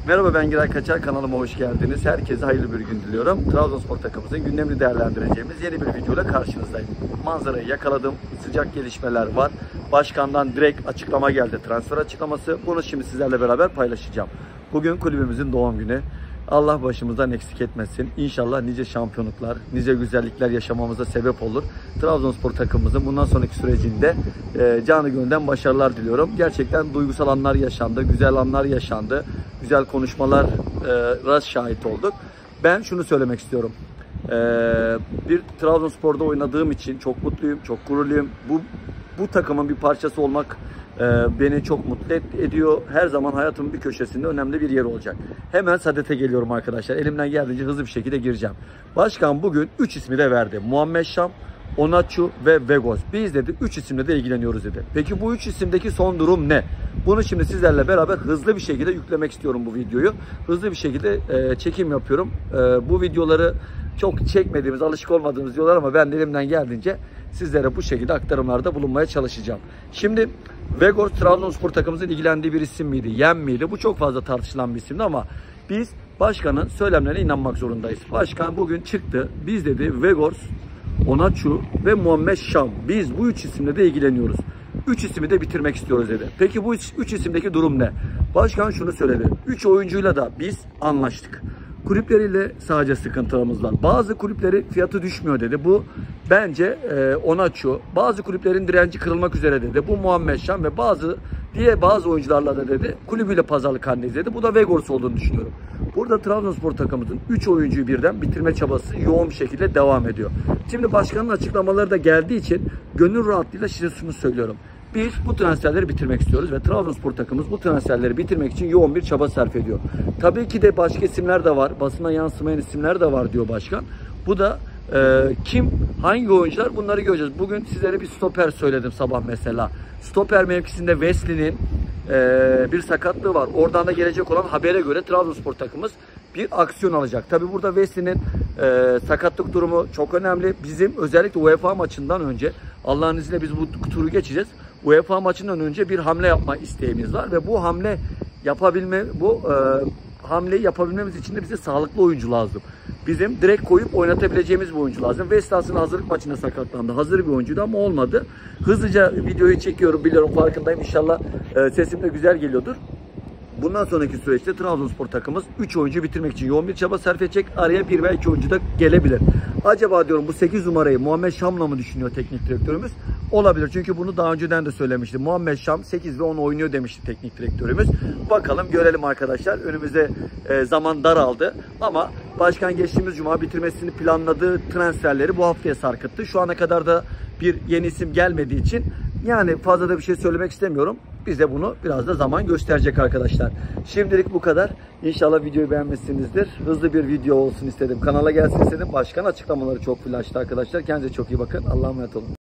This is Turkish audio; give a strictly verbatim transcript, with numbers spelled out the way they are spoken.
Merhaba, ben Giray Kaçar, kanalıma hoş geldiniz. Herkese hayırlı bir gün diliyorum. Trabzonspor takımımızın gündemini değerlendireceğimiz yeni bir videoyla karşınızdayım. Manzarayı yakaladım, sıcak gelişmeler var. Başkandan direkt açıklama geldi, transfer açıklaması. Bunu şimdi sizlerle beraber paylaşacağım. Bugün kulübümüzün doğum günü. Allah başımızdan eksik etmesin. İnşallah nice şampiyonluklar, nice güzellikler yaşamamıza sebep olur. Trabzonspor takımımızın bundan sonraki sürecinde e, canı gönülden başarılar diliyorum. Gerçekten duygusal anlar yaşandı, güzel anlar yaşandı. Güzel konuşmalara şahit olduk. Ben şunu söylemek istiyorum. E, bir Trabzonspor'da oynadığım için çok mutluyum, çok gururluyum. Bu, bu takımın bir parçası olmak beni çok mutlu ediyor. Her zaman hayatımın bir köşesinde önemli bir yer olacak. Hemen sadete geliyorum arkadaşlar. Elimden geldiğince hızlı bir şekilde gireceğim. Başkan bugün üç ismi de verdi. Muhammed Şam, Onaçu ve Vegors. Biz dedi üç isimle de ilgileniyoruz dedi. Peki bu üç isimdeki son durum ne? Bunu şimdi sizlerle beraber hızlı bir şekilde yüklemek istiyorum bu videoyu. Hızlı bir şekilde e, çekim yapıyorum. E, bu videoları çok çekmediğimiz, alışık olmadığımız videolar ama ben elimden geldiğince sizlere bu şekilde aktarımlarda bulunmaya çalışacağım. Şimdi Vegors Trabzonspor takımımızın ilgilendiği bir isim miydi, yem miydi? Bu çok fazla tartışılan bir isimdi ama biz başkanın söylemlerine inanmak zorundayız. Başkan bugün çıktı. Biz dedi Vegors, Onaçu ve Muhammed Şam. Biz bu üç isimle de ilgileniyoruz. Üç ismi de bitirmek istiyoruz dedi. Peki bu üç, üç isimdeki durum ne? Başkan şunu söyledi. Üç oyuncuyla da biz anlaştık. Kulüpleriyle sadece sıkıntılarımız var. Bazı kulüpleri fiyatı düşmüyor dedi. Bu bence e, Onaçu. Bazı kulüplerin direnci kırılmak üzere dedi. Bu Muhammed Şam ve bazı diye bazı oyuncularla da dedi. Kulübüyle pazarlık halindeyiz dedi. Bu da Vegors olduğunu düşünüyorum. Burada Trabzonspor takımımızın üç oyuncuyu birden bitirme çabası yoğun bir şekilde devam ediyor. Şimdi başkanın açıklamaları da geldiği için gönül rahatlığıyla size şunu söylüyorum. Biz bu transferleri bitirmek istiyoruz ve Trabzonspor takımımız bu transferleri bitirmek için yoğun bir çaba sarf ediyor. Tabii ki de başka isimler de var. Basına yansımayan isimler de var diyor başkan. Bu da e, kim, hangi oyuncular, bunları göreceğiz. Bugün sizlere bir stoper söyledim sabah mesela. Stoper mevkisinde Wesley'nin e, bir sakatlığı var. Oradan da gelecek olan habere göre Trabzonspor takımımız bir aksiyon alacak. Tabii burada Wesley'nin e, sakatlık durumu çok önemli. Bizim özellikle U E F A maçından önce, Allah'ın izniyle biz bu turu geçeceğiz. U E F A maçından önce bir hamle yapma isteğimiz var ve bu hamle yapabilme bu e, hamleyi yapabilmemiz için de bize sağlıklı oyuncu lazım. Bizim direkt koyup oynatabileceğimiz bir oyuncu lazım. Wesley aslında hazırlık maçında sakatlandı. Hazır bir oyuncuydu ama olmadı. Hızlıca videoyu çekiyorum, biliyorum, farkındayım. İnşallah e, sesim de güzel geliyordur. Bundan sonraki süreçte Trabzonspor takımımız üç oyuncu bitirmek için yoğun bir çaba sarf edecek. Araya bir veya iki oyuncu da gelebilir. Acaba diyorum bu sekiz numarayı Muhammed Şam'la mı düşünüyor teknik direktörümüz? Olabilir. Çünkü bunu daha önceden de söylemişti. Muhammed Şam sekiz ve on oynuyor demişti teknik direktörümüz. Bakalım, görelim arkadaşlar. Önümüzde e, zaman daraldı. Ama başkan geçtiğimiz cuma bitirmesini planladığı transferleri bu haftaya sarkıttı. Şu ana kadar da bir yeni isim gelmediği için yani fazla da bir şey söylemek istemiyorum. Bize bunu biraz da zaman gösterecek arkadaşlar. Şimdilik bu kadar. İnşallah videoyu beğenmişsinizdir. Hızlı bir video olsun istedim. Kanala gelsin istedim. Başkan açıklamaları çok flash'tı arkadaşlar. Kendinize çok iyi bakın. Allah'a emanet olun.